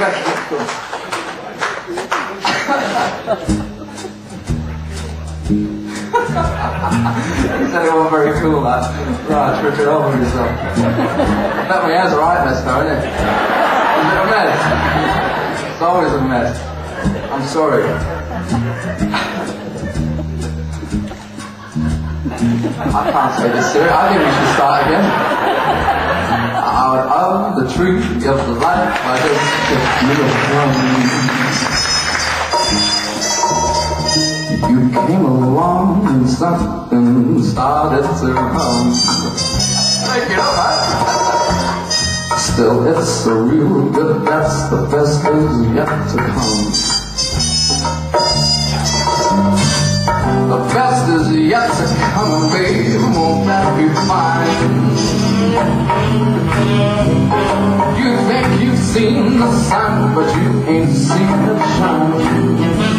He said it wasn't very cool, that. Right, trip it over yourself. I bet my hair's a right mess though, isn't it? Is it a mess? It's always a mess. I'm sorry. I can't say this serious. I think we should start again. Out of the tree of the life, I just you came along and something started to hum. Thank you, still, it's so real good, that's the best is yet to come. The best is yet to come, babe, won't that be fine? You think you've seen the sun, but you ain't seen it shine.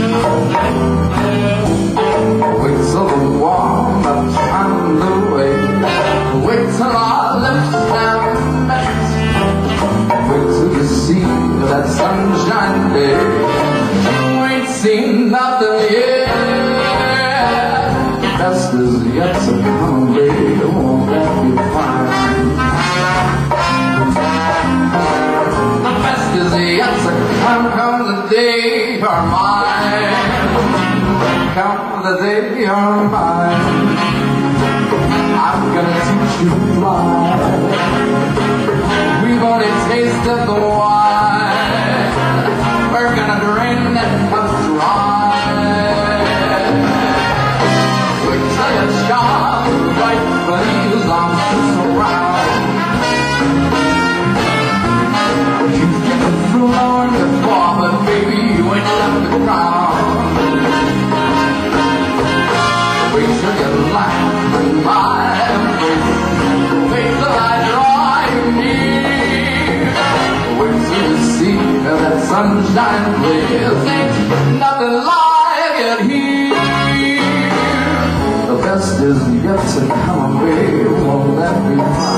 Wait till the warm up on the way. Wait till our lips now met. Wait till you see that sunshine day. You ain't seen nothing yet. The best is yet to come, baby, won't that be fine? The best is yet to come, come the day you're mine. Come the day you're mine. I'm gonna teach you to fly. We've only tasted the wine. We're gonna drain it up dry. Wait till you shine right these arms around. You've given floor before, but baby you ain't left the ground. Wait till you laugh in my embrace. Wait till I draw you near. Wait till you see that sunshine blaze. Ain't nothing like it here. The best is yet to come, babe, won't that be fine?